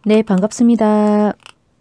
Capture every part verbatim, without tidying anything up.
네, 반갑습니다.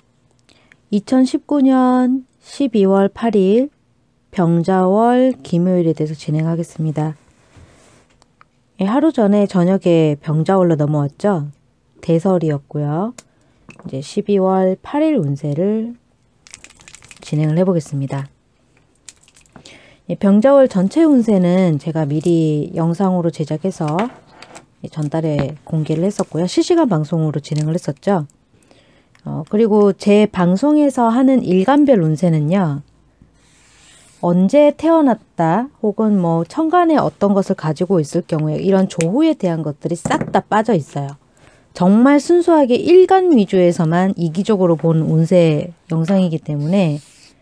이천십구 년 십이월 팔일 병자월 김요일에 대해서 진행하겠습니다. 예, 하루 전에 저녁에 병자월로 넘어왔죠. 대설이었고요. 이제 십이월 팔일 운세를 진행을 해보겠습니다. 예, 병자월 전체 운세는 제가 미리 영상으로 제작해서 전달에 공개를 했었고요. 실시간 방송으로 진행을 했었죠. 어, 그리고 제 방송에서 하는 일간별 운세는요. 언제 태어났다 혹은 뭐 천간에 어떤 것을 가지고 있을 경우에 이런 조후에 대한 것들이 싹 다 빠져 있어요. 정말 순수하게 일간 위주에서만 이기적으로 본 운세 영상이기 때문에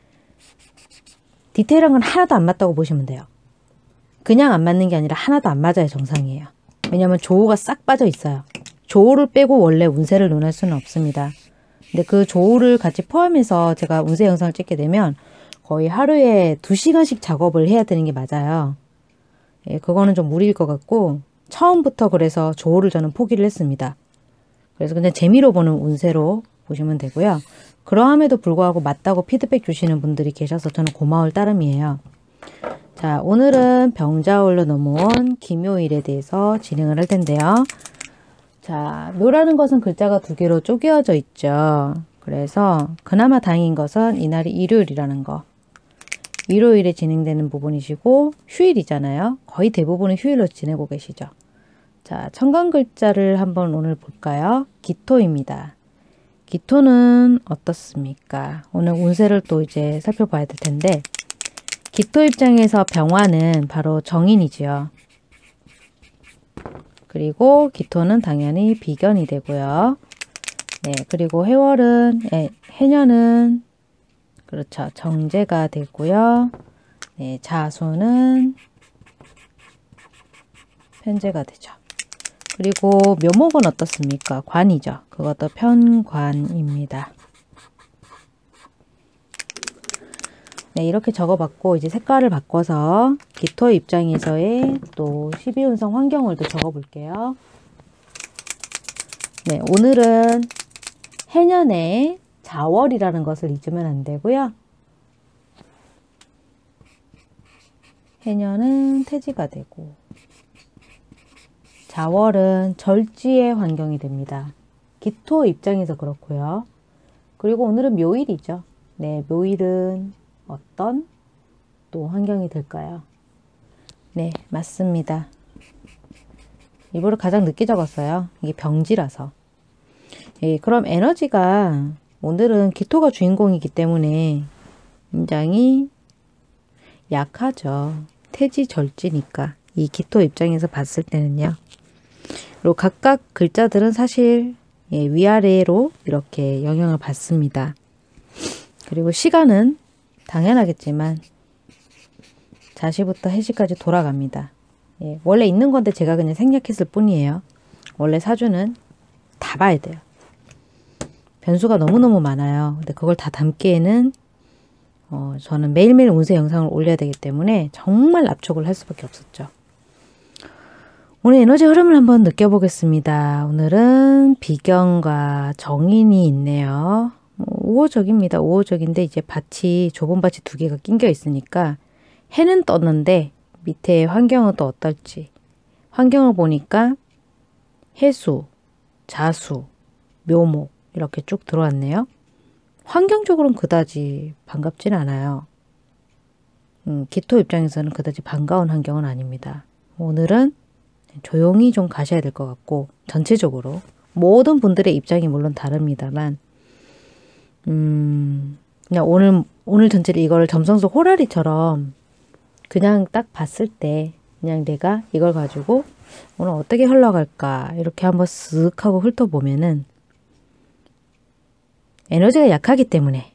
디테일한 건 하나도 안 맞다고 보시면 돼요. 그냥 안 맞는 게 아니라 하나도 안 맞아야 정상이에요. 왜냐하면 조우가 싹 빠져 있어요. 조우를 빼고 원래 운세를 논할 수는 없습니다. 근데 그 조우를 같이 포함해서 제가 운세 영상을 찍게 되면 거의 하루에 두 시간씩 작업을 해야 되는 게 맞아요. 예, 그거는 좀 무리일 것 같고 처음부터 그래서 조우를 저는 포기를 했습니다. 그래서 그냥 재미로 보는 운세로 보시면 되고요. 그러함에도 불구하고 맞다고 피드백 주시는 분들이 계셔서 저는 고마울 따름이에요. 자, 오늘은 병자월로 넘어온 김요일에 대해서 진행을 할 텐데요. 자, 묘라는 것은 글자가 두 개로 쪼개어져 있죠. 그래서 그나마 다행인 것은 이날이 일요일이라는 거. 일요일에 진행되는 부분이시고 휴일이잖아요. 거의 대부분은 휴일로 지내고 계시죠. 자, 천간 글자를 한번 오늘 볼까요? 기토입니다. 기토는 어떻습니까? 오늘 운세를 또 이제 살펴봐야 될 텐데 기토 입장에서 병화는 바로 정인이지요. 그리고 기토는 당연히 비견이 되고요. 네, 그리고 해월은, 네, 해년은, 그렇죠. 정제가 되고요. 네, 자수는 편제가 되죠. 그리고 묘목은 어떻습니까? 관이죠. 그것도 편관입니다. 네, 이렇게 적어봤고 이제 색깔을 바꿔서 기토 입장에서의 또 십이운성 환경을도 적어볼게요. 네, 오늘은 해년에 자월이라는 것을 잊으면 안 되고요. 해년은 태지가 되고 자월은 절지의 환경이 됩니다. 기토 입장에서 그렇고요. 그리고 오늘은 묘일이죠. 네, 묘일은 어떤 또 환경이 될까요? 네, 맞습니다. 일부러 가장 늦게 적었어요. 이게 병지라서. 예, 그럼 에너지가 오늘은 기토가 주인공이기 때문에 굉장히 약하죠. 태지절지니까 이 기토 입장에서 봤을 때는요. 그리고 각각 글자들은 사실 예, 위아래로 이렇게 영향을 받습니다. 그리고 시간은 당연하겠지만 자시부터 해시까지 돌아갑니다. 예, 원래 있는 건데 제가 그냥 생략했을 뿐이에요. 원래 사주는 다 봐야 돼요. 변수가 너무너무 많아요. 근데 그걸 다 담기에는 어, 저는 매일매일 운세 영상을 올려야 되기 때문에 정말 압축을 할 수밖에 없었죠. 오늘 에너지 흐름을 한번 느껴보겠습니다. 오늘은 비견과 정인이 있네요. 우호적입니다. 우호적인데 이제 밭이 좁은 밭이 두 개가 낑겨 있으니까 해는 떴는데 밑에 환경은 또 어떨지 환경을 보니까 해수, 자수, 묘목 이렇게 쭉 들어왔네요. 환경적으로는 그다지 반갑진 않아요. 음, 기토 입장에서는 그다지 반가운 환경은 아닙니다. 오늘은 조용히 좀 가셔야 될 것 같고 전체적으로 모든 분들의 입장이 물론 다릅니다만 음, 그냥 오늘, 오늘 전체를 이거를 점성술 호라리처럼 그냥 딱 봤을 때 그냥 내가 이걸 가지고 오늘 어떻게 흘러갈까 이렇게 한번 쓱 하고 훑어보면은 에너지가 약하기 때문에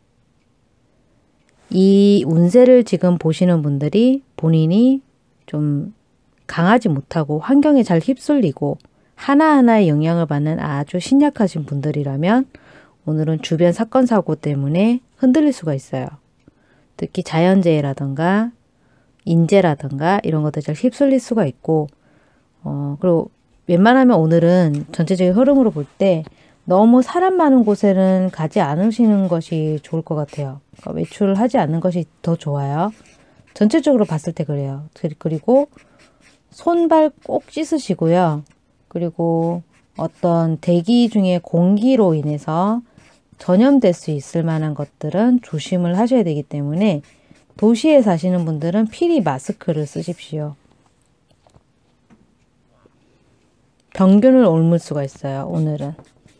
이 운세를 지금 보시는 분들이 본인이 좀 강하지 못하고 환경에 잘 휩쓸리고 하나하나의 영향을 받는 아주 신약하신 분들이라면 오늘은 주변 사건 사고 때문에 흔들릴 수가 있어요. 특히 자연재해라든가 인재라든가 이런 것들 잘 휩쓸릴 수가 있고 어 그리고 웬만하면 오늘은 전체적인 흐름으로 볼 때 너무 사람 많은 곳에는 가지 않으시는 것이 좋을 것 같아요. 그러니까 외출을 하지 않는 것이 더 좋아요. 전체적으로 봤을 때 그래요. 그리고 손발 꼭 씻으시고요. 그리고 어떤 대기 중에 공기로 인해서 전염될 수 있을 만한 것들은 조심을 하셔야 되기 때문에 도시에 사시는 분들은 필히 마스크를 쓰십시오. 병균을 옮을 수가 있어요. 오늘은.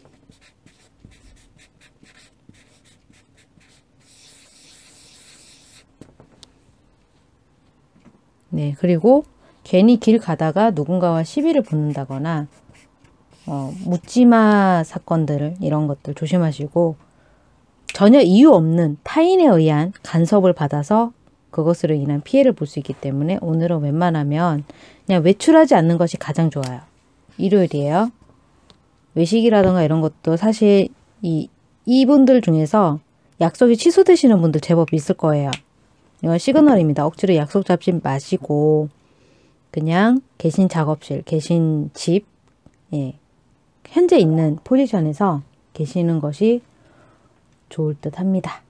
네, 그리고 괜히 길 가다가 누군가와 시비를 붙는다거나 어, 묻지마 사건들 이런 것들 조심하시고 전혀 이유 없는 타인에 의한 간섭을 받아서 그것으로 인한 피해를 볼 수 있기 때문에 오늘은 웬만하면 그냥 외출하지 않는 것이 가장 좋아요. 일요일이에요. 외식이라던가 이런 것도 사실 이, 이분들 중에서 약속이 취소되시는 분들 제법 있을 거예요. 이건 시그널입니다. 억지로 약속 잡지 마시고 그냥 계신 작업실, 계신 집, 예, 현재 있는 포지션에서 계시는 것이 좋을 듯 합니다.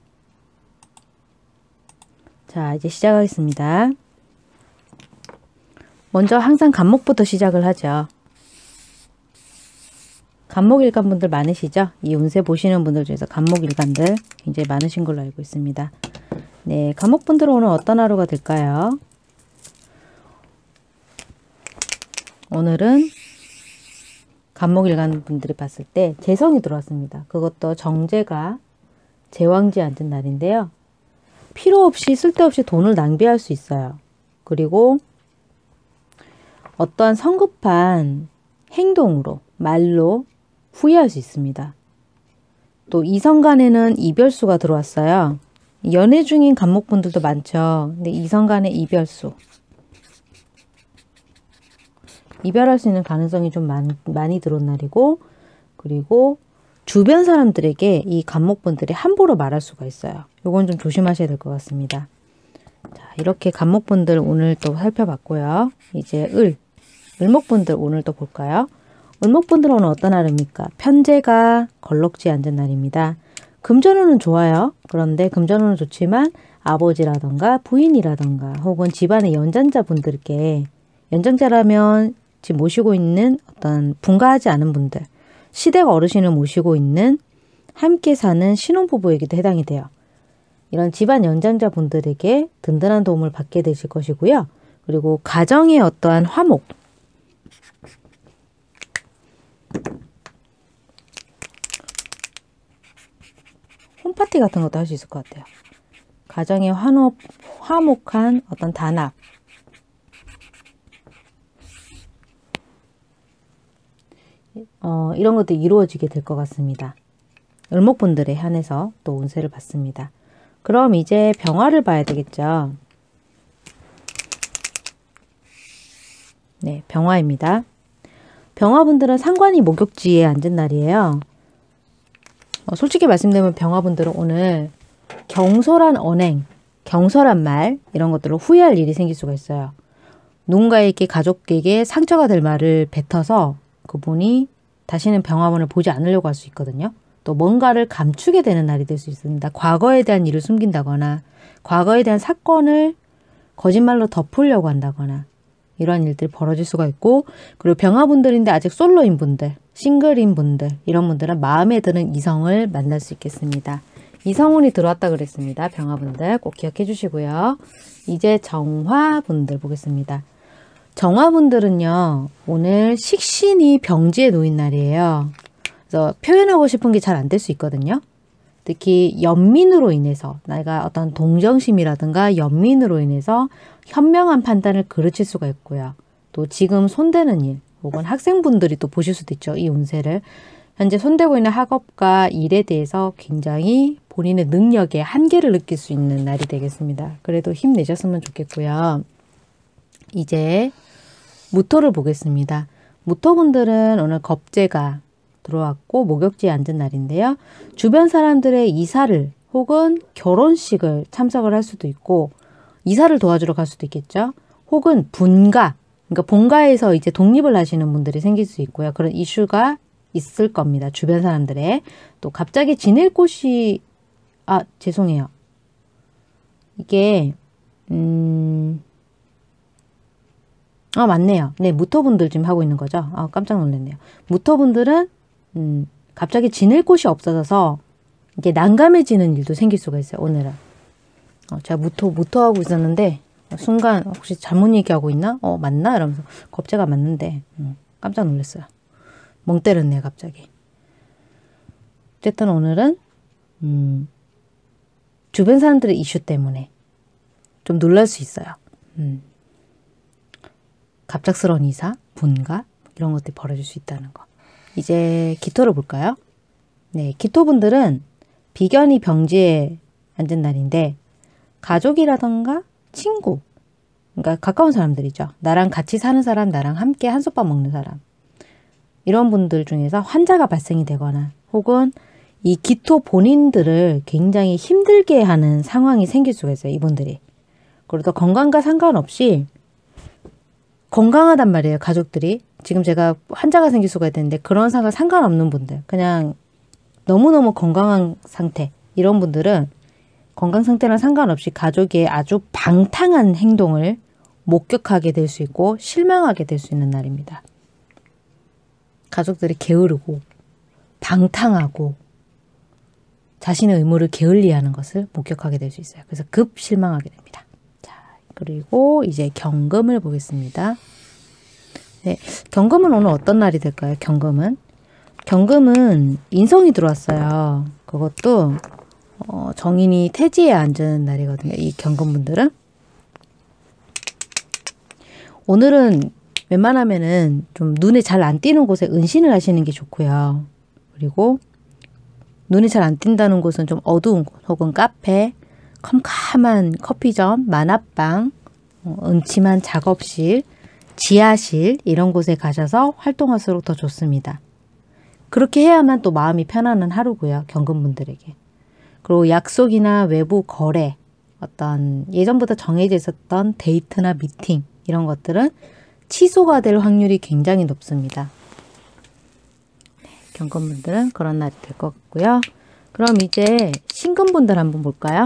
자, 이제 시작하겠습니다. 먼저 항상 간목부터 시작을 하죠. 간목일간 분들 많으시죠? 이 운세 보시는 분들 중에서 간목일간들 굉장히 많으신 걸로 알고 있습니다. 네, 간목분들은 오늘 어떤 하루가 될까요? 오늘은 간목일간 분들이 봤을 때 재성이 들어왔습니다. 그것도 정제가 제왕지에 앉은 날인데요. 필요 없이 쓸데없이 돈을 낭비할 수 있어요. 그리고 어떠한 성급한 행동으로, 말로 후회할 수 있습니다. 또 이성 간에는 이별수가 들어왔어요. 연애 중인 간목분들도 많죠. 근데 이성 간의 이별수. 이별할 수 있는 가능성이 좀 많, 많이 들어온 날이고, 그리고 주변 사람들에게 이 간목분들이 함부로 말할 수가 있어요. 요건 좀 조심하셔야 될 것 같습니다. 자, 이렇게 간목분들 오늘 또 살펴봤고요. 이제 을, 을목분들 오늘 또 볼까요? 을목분들은 오늘 어떤 날입니까? 편제가 걸럭지에 앉은 날입니다. 금전운은 좋아요. 그런데 금전운은 좋지만 아버지라던가 부인이라던가 혹은 집안의 연장자분들께, 연장자라면 지금 모시고 있는 어떤 분가하지 않은 분들, 시댁 어르신을 모시고 있는 함께 사는 신혼부부에게도 해당이 돼요. 이런 집안 연장자분들에게 든든한 도움을 받게 되실 것이고요. 그리고 가정의 어떠한 화목, 홈파티 같은 것도 할 수 있을 것 같아요. 가정의 화목, 화목한 어떤 단합, 어, 이런 것도 이루어지게 될 것 같습니다. 을목분들에 한해서 또 운세를 봤습니다. 그럼 이제 병화를 봐야 되겠죠. 네, 병화입니다. 병화분들은 상관이 목욕지에 앉은 날이에요. 어, 솔직히 말씀드리면 병화분들은 오늘 경솔한 언행, 경솔한 말 이런 것들로 후회할 일이 생길 수가 있어요. 누군가에게, 가족에게 상처가 될 말을 뱉어서 그분이 다시는 병화분을 보지 않으려고 할 수 있거든요. 또 뭔가를 감추게 되는 날이 될 수 있습니다. 과거에 대한 일을 숨긴다거나 과거에 대한 사건을 거짓말로 덮으려고 한다거나 이런 일들이 벌어질 수가 있고, 그리고 병화분들인데 아직 솔로인 분들, 싱글인 분들, 이런 분들은 마음에 드는 이성을 만날 수 있겠습니다. 이성운이 들어왔다 그랬습니다. 병화분들 꼭 기억해 주시고요. 이제 정화분들 보겠습니다. 정화분들은요, 오늘 식신이 병지에 놓인 날이에요. 그래서 표현하고 싶은 게 잘 안 될 수 있거든요. 특히 연민으로 인해서, 내가 어떤 동정심이라든가 연민으로 인해서 현명한 판단을 그르칠 수가 있고요. 또 지금 손대는 일, 혹은 학생분들이 또 보실 수도 있죠. 이 운세를. 현재 손대고 있는 학업과 일에 대해서 굉장히 본인의 능력에 한계를 느낄 수 있는 날이 되겠습니다. 그래도 힘내셨으면 좋겠고요. 이제 무토를 보겠습니다. 무토분들은 오늘 겁재가 들어왔고 목욕지에 앉은 날인데요. 주변 사람들의 이사를 혹은 결혼식을 참석을 할 수도 있고, 이사를 도와주러 갈 수도 있겠죠. 혹은 분가, 그러니까 본가에서 이제 독립을 하시는 분들이 생길 수 있고요. 그런 이슈가 있을 겁니다. 주변 사람들의. 또 갑자기 지낼 곳이 아 죄송해요. 이게 음... 아 맞네요. 네 무토분들 지금 하고 있는 거죠. 아 깜짝 놀랐네요. 무토분들은 음, 갑자기 지낼 곳이 없어져서 이게 난감해지는 일도 생길 수가 있어요. 오늘은. 어, 제가 무토 무토하고 있었는데 순간 혹시 잘못 얘기하고 있나? 어 맞나? 이러면서 겁재가 맞는데 음, 깜짝 놀랐어요. 멍 때렸네요 갑자기. 어쨌든 오늘은 음, 주변 사람들의 이슈 때문에 좀 놀랄 수 있어요. 음, 갑작스러운 이사, 분가 이런 것들이 벌어질 수 있다는 거. 이제 기토를 볼까요? 네, 기토분들은 비견이 병지에 앉은 날인데 가족이라던가 친구, 그러니까 가까운 사람들이죠. 나랑 같이 사는 사람, 나랑 함께 한솥밥 먹는 사람. 이런 분들 중에서 환자가 발생이 되거나 혹은 이 기토 본인들을 굉장히 힘들게 하는 상황이 생길 수가 있어요. 이분들이. 그리고 또 건강과 상관없이 건강하단 말이에요. 가족들이. 지금 제가 환자가 생길 수가 있는데 그런 상관 상관없는 분들. 그냥 너무너무 건강한 상태. 이런 분들은 건강 상태랑 상관없이 가족의 아주 방탕한 행동을 목격하게 될 수 있고 실망하게 될 수 있는 날입니다. 가족들이 게으르고 방탕하고 자신의 의무를 게을리하는 것을 목격하게 될 수 있어요. 그래서 급 실망하게 됩니다. 자, 그리고 이제 경금을 보겠습니다. 네, 경금은 오늘 어떤 날이 될까요? 경금은 경금은 인성이 들어왔어요. 그것도 어, 정인이 태지에 앉은 날이거든요. 이 경금분들은 오늘은 웬만하면은 좀 눈에 잘 안 띄는 곳에 은신을 하시는 게 좋고요. 그리고 눈에 잘 안 띈다는 곳은 좀 어두운 곳 혹은 카페, 컴컴한 커피점, 만화방, 어, 음침한 작업실, 지하실 이런 곳에 가셔서 활동할수록 더 좋습니다. 그렇게 해야만 또 마음이 편안한 하루고요. 경금분들에게. 그리고 약속이나 외부 거래, 어떤 예전부터 정해져 있었던 데이트나 미팅 이런 것들은 취소가 될 확률이 굉장히 높습니다. 네, 경금분들은 그런 날이 될 것 같고요. 그럼 이제 신금분들 한번 볼까요?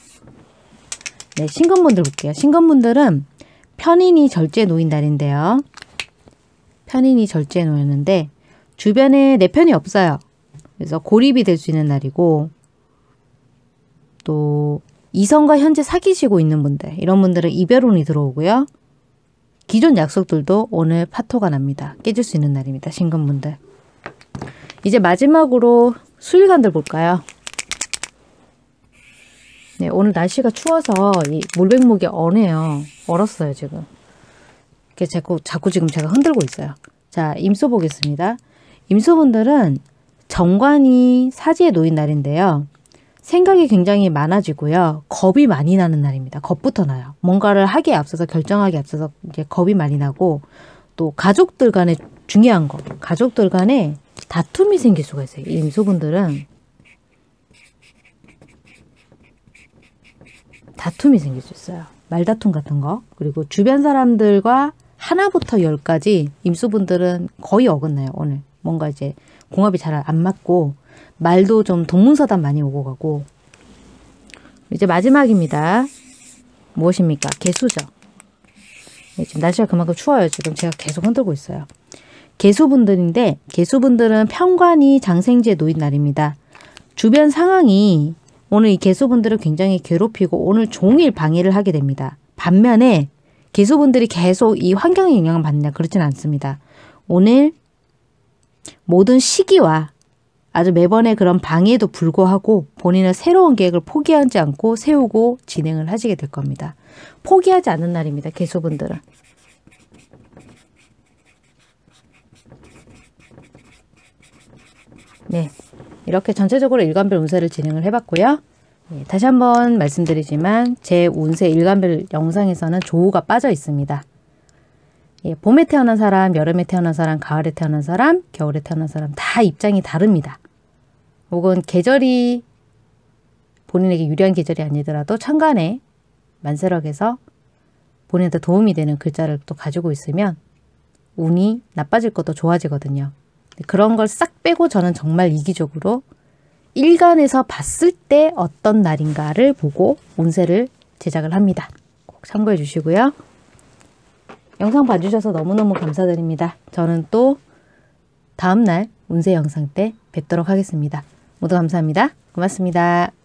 네, 신금분들 볼게요. 신금분들은 편인이 절제에 놓인 날인데요. 편인이 절제에 놓였는데 주변에 내 편이 없어요. 그래서 고립이 될 수 있는 날이고 또 이성과 현재 사귀시고 있는 분들 이런 분들은 이별운이 들어오고요. 기존 약속들도 오늘 파토가 납니다. 깨질 수 있는 날입니다. 신금분들. 이제 마지막으로 수일간들 볼까요? 네, 오늘 날씨가 추워서 이 물백목이 어네요. 얼었어요, 지금. 이렇게 자꾸, 자꾸 지금 제가 흔들고 있어요. 자, 임수 보겠습니다. 임수분들은 정관이 사지에 놓인 날인데요. 생각이 굉장히 많아지고요. 겁이 많이 나는 날입니다. 겁부터 나요. 뭔가를 하기에 앞서서 결정하기에 앞서서 이제 겁이 많이 나고 또 가족들 간에 중요한 거. 가족들 간에 다툼이 생길 수가 있어요. 이 임수분들은 다툼이 생길 수 있어요. 말다툼 같은 거. 그리고 주변 사람들과 하나부터 열까지 임수분들은 거의 어긋나요. 오늘. 뭔가 이제 궁합이 잘 안 맞고 말도 좀 동문서답 많이 오고 가고. 이제 마지막입니다. 무엇입니까? 개수죠. 네, 지금 날씨가 그만큼 추워요. 지금 제가 계속 흔들고 있어요. 개수분들인데 개수분들은 편관이 장생지에 놓인 날입니다. 주변 상황이 오늘 이 개수분들을 굉장히 괴롭히고 오늘 종일 방해를 하게 됩니다. 반면에 개수분들이 계속 이 환경에 영향을 받느냐 그렇지는 않습니다. 오늘 모든 시기와 아주 매번의 그런 방해에도 불구하고 본인은 새로운 계획을 포기하지 않고 세우고 진행을 하시게 될 겁니다. 포기하지 않는 날입니다. 개수분들은. 네, 이렇게 전체적으로 일간별 운세를 진행을 해봤고요. 네, 다시 한번 말씀드리지만 제 운세 일간별 영상에서는 조우가 빠져 있습니다. 예, 봄에 태어난 사람, 여름에 태어난 사람, 가을에 태어난 사람, 겨울에 태어난 사람 다 입장이 다릅니다. 혹은 계절이 본인에게 유리한 계절이 아니더라도 천간에 만세력에서 본인한테 도움이 되는 글자를 또 가지고 있으면 운이 나빠질 것도 좋아지거든요. 그런 걸 싹 빼고 저는 정말 이기적으로 일간에서 봤을 때 어떤 날인가를 보고 운세를 제작을 합니다. 꼭 참고해 주시고요. 영상 봐주셔서 너무너무 감사드립니다. 저는 또 다음날 운세 영상 때 뵙도록 하겠습니다. 모두 감사합니다. 고맙습니다.